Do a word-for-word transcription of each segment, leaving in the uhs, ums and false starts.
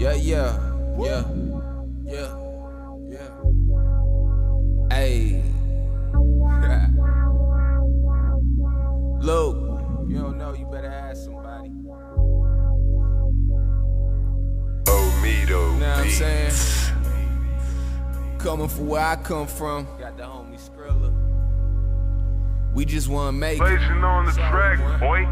Yeah, yeah, yeah, yeah, yeah. Hey. Luke, you don't know, you better ask somebody. Omido Know what I'm Beats. saying? Coming from where I come from. Got the homie Skrilla. We just wanna make it. Blazing on the track, boy.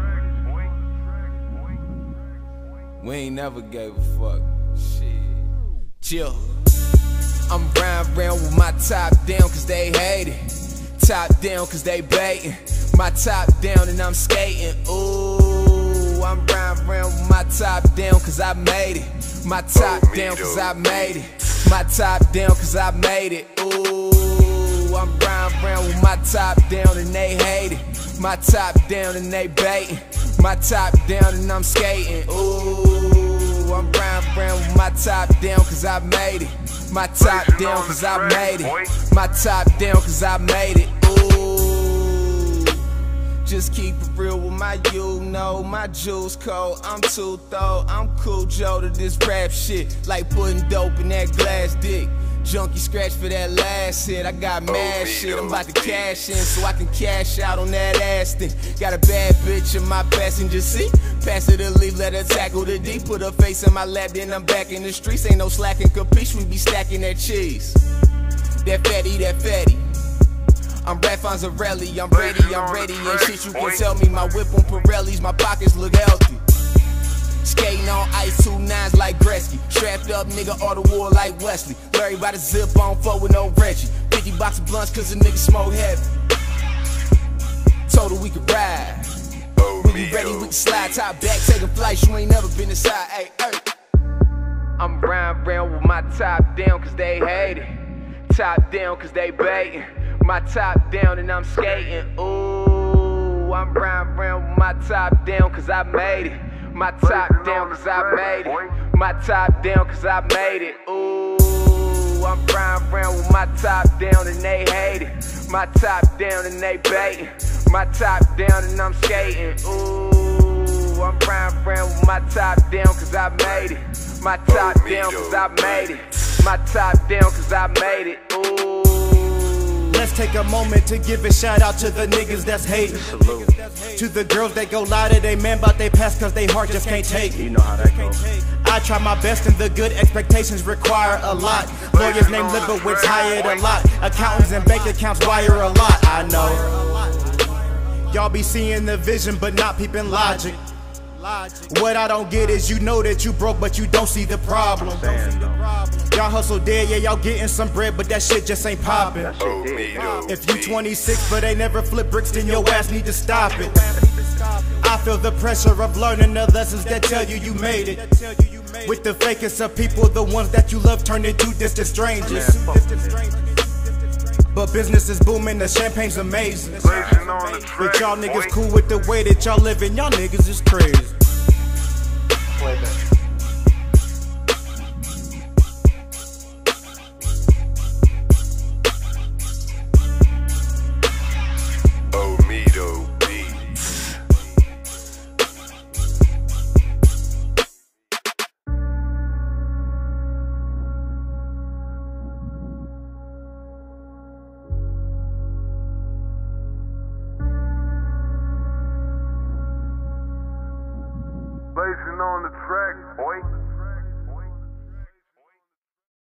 We ain't never gave a fuck. Shit. Chill. I'm round round with my top down cause they hate it. Top down cause they baiting. My top down and I'm skating. Ooh, I'm round round with my top down cause I made it. My top down cause I made it. My top down cause I made it. Ooh, I'm round round with my top down and they hate it. My top down and they baiting. My top down and I'm skating. Ooh, I'm round round with my top down cause I made it. My top down cause I made it. My top down cause I made it. Ooh, just keep it real with my you know. My jewels cold, I'm too thorough. I'm cool Joe to this rap shit. Like putting dope in that glass dick. Junkie scratch for that last hit. I got mad shit, I'm about to cash in so I can cash out on that ass thing. Got a bad bitch in my passenger seat. Pass her the leaf, let her tackle the D. Put her face in my lap, then I'm back in the streets. Ain't no slacking capiche, we be stacking that cheese. That fatty, that fatty. I'm Raf Fonzarelli, I'm ready, I'm ready. Ain't shit you can tell me. My whip on Pirellis, my pockets look healthy. Skating on ice, two nines like Gretzky. Strapped up, nigga, all the war like Wesley. Larry by the zip on four with no Reggie. fifty box of blunts cause the nigga smoke heavy. Told her we could ride. When we ready, we can slide top back, taking flights. You ain't never been inside, ayy, ayy. I'm round round with my top down cause they hate it. Top down cause they baiting. My top down and I'm skating. Ooh, I'm round round with my top down cause I made it. My top down cause I made it. My top down cause I made it. Ooh, I'm round round with my top down and they hate it. My top down and they baiting. My top down and I'm skating. Ooh, I'm round round with my top down cause I made it. My top down cause I made it. My top down cause I made it. Ooh. Let's take a moment to give a shout out to the niggas that's hating. To the girls that go lie to they man about they past cause they heart just can't take it. You know how that goes. I try my best and the good expectations require a lot. Lawyers named Libowitz hired a lot. Accountants and bank accounts wire a lot. I know y'all be seeing the vision but not peeping logic. What I don't get is you know that you broke but you don't see the problem. Y'all hustle dead, yeah, y'all getting some bread, but that shit just ain't popping. If you twenty-six but they never flip bricks, then your ass need to stop it. I feel the pressure of learning the lessons that tell you you made it. With the fakest of people, the ones that you love turn into distant strangers. But business is booming, the champagne's amazing. But y'all niggas cool with the way that y'all living, y'all niggas is crazy. Omido Beats. Blazing on the track, boy.